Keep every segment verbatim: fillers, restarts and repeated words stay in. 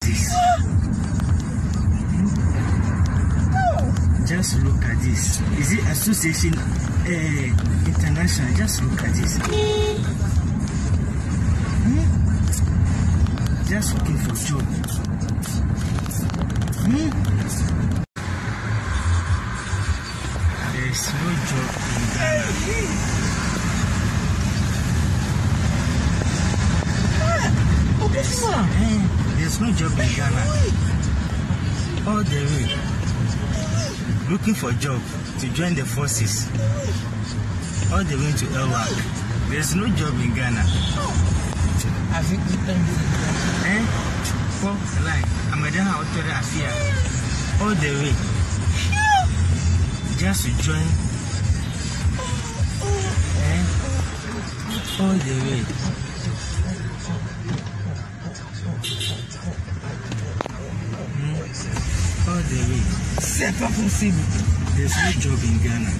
this. Just look at this. Is it Association uh, International? Just look at this. Hmm? Just looking for job. Hmm? There's no job in Ghana. There's, uh, there's no job in Ghana. All the way. Looking for a job to join the forces. All the way to L W A C. There's no job in Ghana. I think you can do it. Eh? Oh, like, I'm a damn out of Afia. All the way. Just to join. Eh? All the way. Hmm? All the way. C'est pas possible. There's no job in Ghana.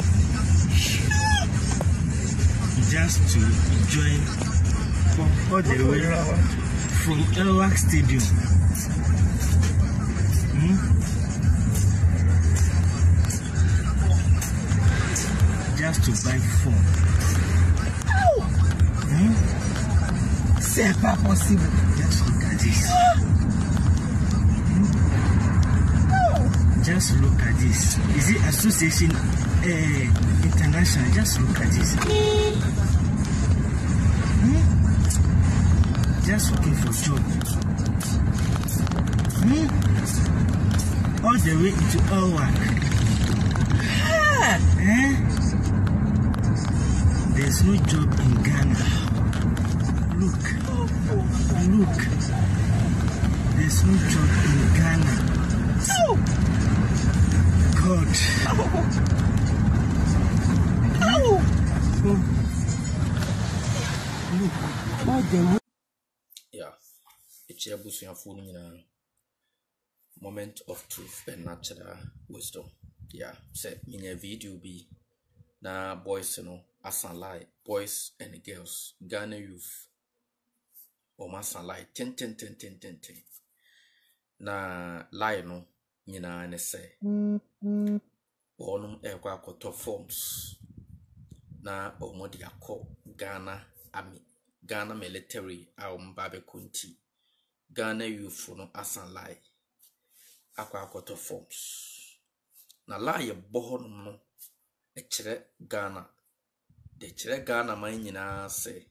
Just to join all the way from L W A C Stadium. Hmm? Just to buy phone. Hmm? C'est pas possible. Just look at this. Just look at this. Is it Association uh, International? Just look at this. Hmm? Just looking for job. Hmm? All the way into L W A C. Eh? There's no job in Ghana. Look. Look. There's no job in Ghana. God. Oh. Oh. Yeah, it's a bush and full moment of truth and natural wisdom. Yeah, say in a video be na boys, you know, as a lie, boys and girls, Ghana youth, or massa lie, ten, ten, ten, ten, ten, ten. Na lie no. Nyina ne say onum ekwa akoto forms na omodi akọ Ghana Army, Ghana military a ombabe kunti Ghana youth no asan lie akwa akoto forms na lie bohonum no e kire Ghana de kire Ghana man nyina say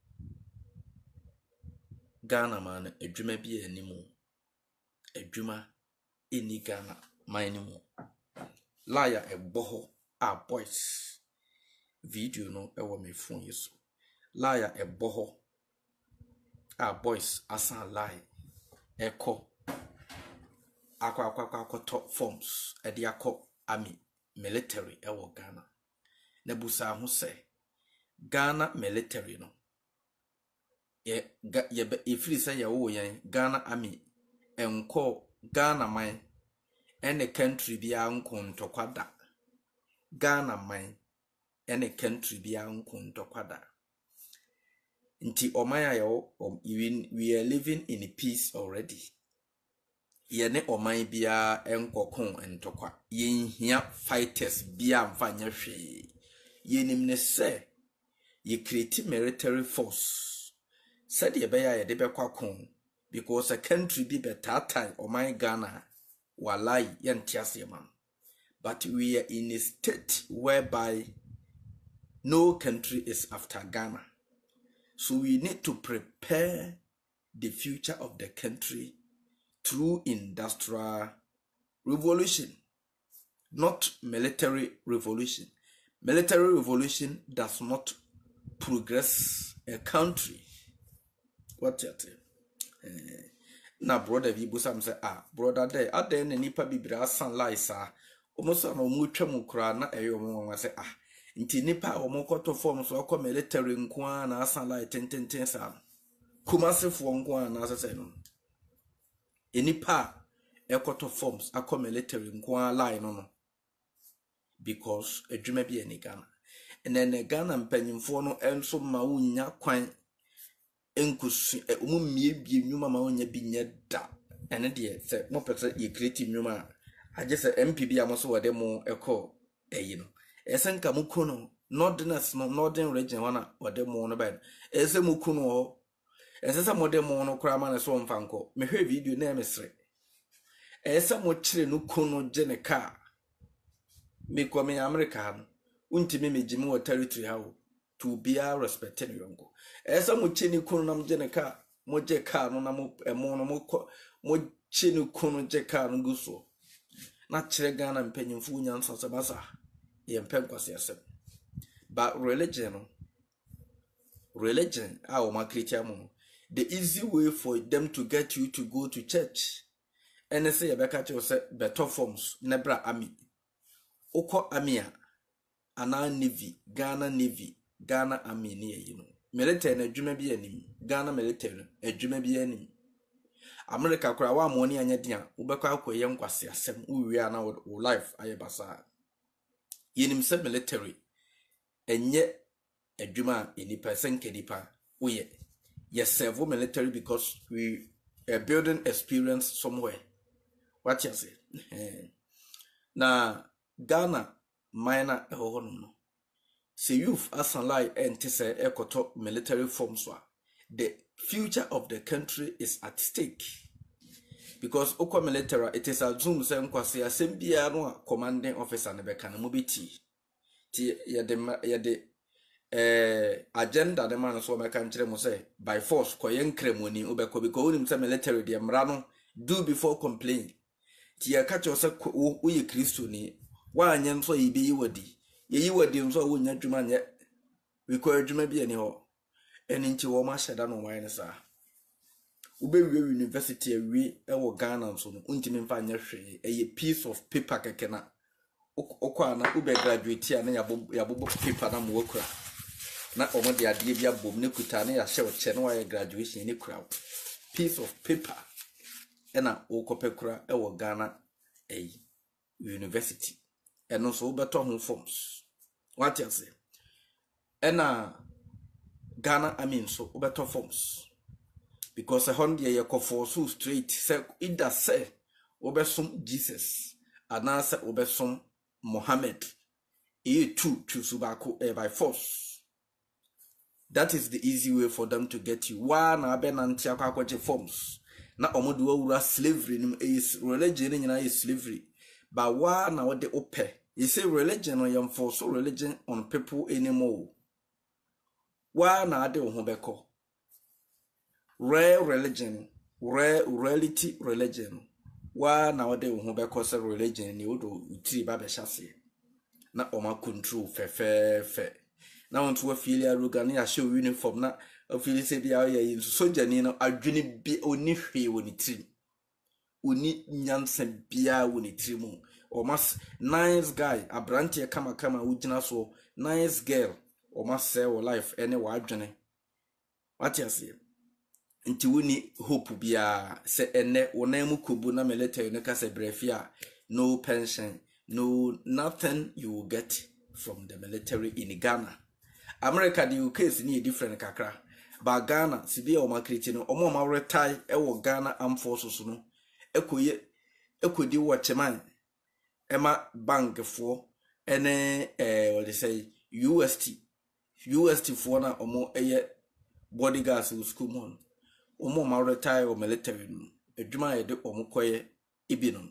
Ghana man adwuma bi animu adwuma Ini Ghana, my name. Liar a boho a boys. Video no ever me phone you so. Liar a boho a boys asan lie. Echo aqua aqua aqua top forms. Ediako army military ewo Ghana. Nebusa who say Ghana military no. Ye ye be ifri say ya wo yen Ghana army enko Ghana man any country be uncle to quada. Ghana man any country be uncle to quada. Nti omaya yo we are living in peace already. Yene omay bia enkokon entokwa. Yen here fighters bia mfanya hwe. Yenim ne se ye create military force. Said ye beya ye debe kwa kon. Because a country be better or my Ghana walai yantiasi man. But we are in a state whereby no country is after Ghana. So we need to prepare the future of the country through industrial revolution, not military revolution. Military revolution does not progress a country. What you think? Na brother vi busam say ah brother there aden na nipa bibira san laisa almost na omu twam kura na eyo mo say ah nti nipa omo koto form so akọ military nko na asan lai ten ten ten sa kumasefo nko na asese no enipa ekoto forms akọ military nko lai no no because adwuma bi eni Ghana and then Ghana mpanyimfo no enso ma wunya kwan enkusu umumie bi nyuma ma wonya bi nyeda ene de se mo pese ye creative nyuma aje se M P B amoso wode mo eko eyi no ese nka mo kuno Northerners no Northern region wana wode mo no ba ese mo kuno ho ese se mo de mo no kra ma ne so mfanko me hwe video na emesre ese mo kire no kuno je ne car me kwa me America no untimi megimi wo territory ha wo to be a respected yongo ese mo kire ni kuno na mo je ne car mo je car no na mo emo no mo mo kire ni kuno je car no guso na kire Ghana mpanyimfu nyansa se basa ye mpenkwase asem but religion religion our ma Christian the easy way for them to get you to go to church and say you better to say better forms nebra army oko army ana navy Ghana navy Ghana army ne yi no military na adwuma bi anim Ghana military adwuma bi anim America kura wa mo ne anya dia wo bekọ akoye nkwase asem wo wi ana wo life aye basa yenim se military enye adwuma enipa senke nipa woye yes serve military because we are building experience somewhere what you say na Ghana minor ehon no say youth asanlai ente say ekoto military forms wa the future of the country is at stake because okwa military it is assumed say nkwase asem bia no commanding officer ne beka na mo beti ti ye de ye de eh agenda de man so meka nkire mo say by force koye nkremoni obeko because unim say military de mra no do before complain ti ye ka cho say wo ye Kristo ni wa anye nso ye bi wadi ye yi wadi nso wo nya dwuma nye we ko adwuma bi ani ho eni nti wo ma sheda no wan sa ube wi university awi e wo Ghana nso no untimi mfa nya hwe e piece of paper keke na okwa na ube graduate ya na ya bobo paper na mo okura na omo de ade bia bom ne kuta na ya hye oche na wa graduation ne kura piece of paper ena okopekura e wo Ghana eh university eno so beto ho forms what you say ena Ghana I mean so beto forms because a hundred ye ko for so straight say either say obesom Jesus anasa obesom Mohammed e two choose bako eh, by force. That is the easy way for them to get you. One abenanti akwaje forms. Na omodu wura slavery nim is religion nyina is slavery. But one na wode ope. You say religion no yam force religion on people anymore. One na ade ho beko. Real religion, real reality religion. One na wode ho beko say religion ni odo utiri ba be hyase. Na oma control fe fe fe. Na want to feel ya ruga na ya show uniform na feel say bia ya soldier ni no adwene bi oni hwe woni trim oni nyansa bia woni trim o mas nice guy abrante kama kama ugina so nice girl o mas say o life ene wa adwene what you say nti woni hope bia se ene wona mu kobu na military no ka se brefia no pension no nothing you will get from the military in Ghana. America the U K is ni different kakra. But Ghana sibia o makriti no omo ma retire e wo Ghana Armed Forces no ekoye ekodi watchman ema bank for ene eh what they say U S T U S T for na omo eye bodyguards in school mon omo ma retire o military no adwuma ye de omo koye ibinom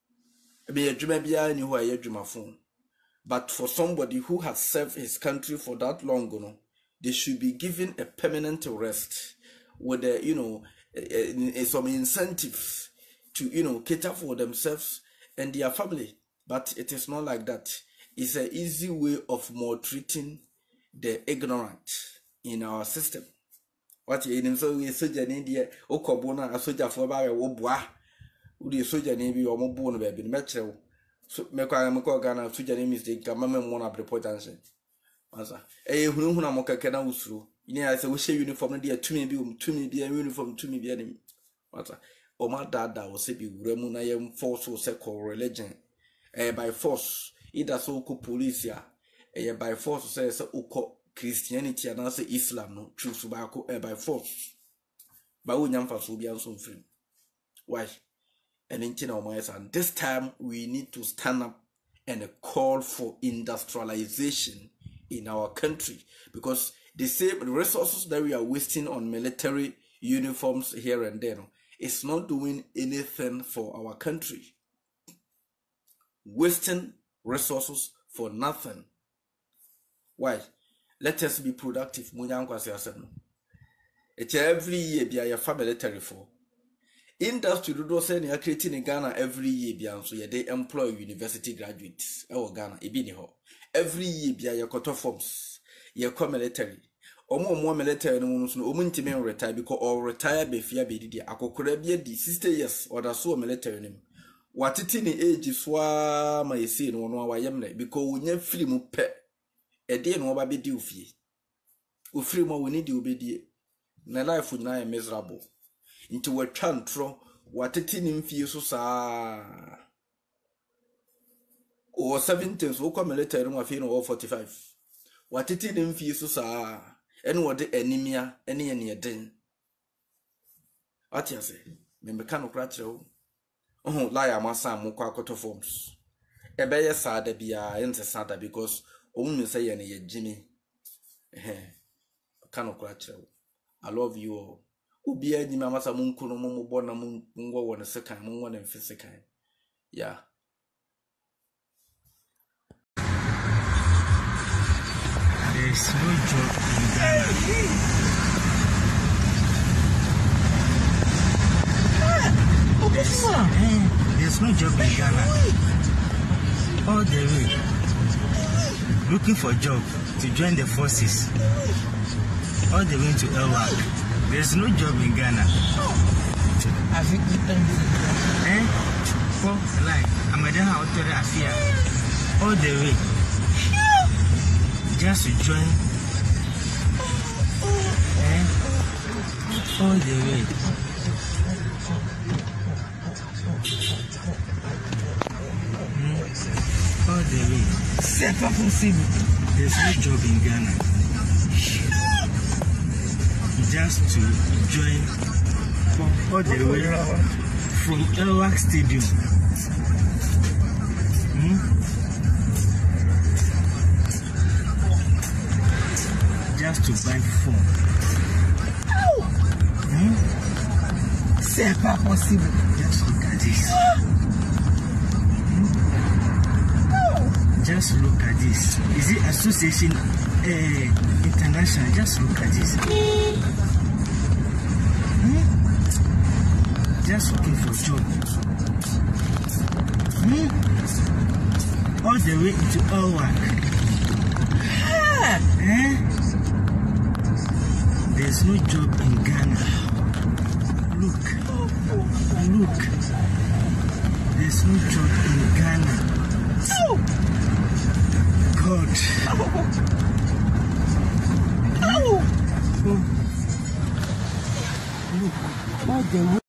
ebe adwuma bia ni ho aye adwuma fon. But for somebody who has served his country for that long, you know, they should be given a permanent rest with the, you know, uh, uh, some incentives to, you know, cater for themselves and their family. But it is not like that. It's an easy way of maltreating the ignorant in our system. What you in so we soldier in India, Okobona, a soldier for Barry, Oboa, who the soldier navy or Mobone, baby, metro. So me kwa me kwa Ghana fuja ni mistake ka mama mo na report answer asa eh hunu hunu mo keke na usuru ini ya se wo she uniform na dia tumi bi um tumi bi uniform tumi bi ani asa o ma dada wo se bi wura mu na yem force wo se ko religion eh by force either so ko police ya eh by force say se uko Christianity and say Islam no choose ba ko eh by force ba wo nyam fa so bi anso mfiri Why? And in China, and this time we need to stand up and call for industrialization in our country, because the same resources that we are wasting on military uniforms here and there, it's not doing anything for our country. Wasting resources for nothing. Why? Let us be productive. It's every year be a military for. Industry do say they are creating in Ghana every year be so they employ university graduates. Our Ghana ebini ho. Every year be a quarter forms. Ye come military. Omo more military no no omo ntime retire because or retire be fear be di akokora be di sixty years or da so military nim. Watiti ni age swa ma yesi no no awayem na because wonya free mu pe. E de no ba be di ofie. O free mo we need di obedie. Na life na miserable. Into what chantro, what a tin in fear so sa or seventeenth will come later in my funeral or forty five. What a tin in fear so sa and what the anemia any any a din. What you say? Me mechanic ratio. Oh, lie, my son, Muka quarter forms. A bear sad be a enter Santa because only say any Jimmy. Eh, mechanic ratio. I love you all. Ubi any mamasa munkuno mumu bona mungo one second, mun one and physical. Yeah. There's no job in Ghana. There's, eh, there's no job in Ghana. All the way. Looking for a job to join the forces. All the way to Elwak. There's no job in Ghana. I think eh? Oh, like I'm a damn out there affair. All the way. Just to join. Eh? All the way. Hmm? All the way. C'est pas possible. There's no job in Ghana. Just to join all the way from Elwak Stadium. Hmm? Just to buy phone. Hmm? C'est pas possible. Just look at this. Hmm? Just look at this. Is it Association uh, International? Just look at this. Just looking for job. Hmm? All the way to Elwak. Eh? There's no job in Ghana. Look. Look. There's no job in Ghana. God. Oh. Look. All the way.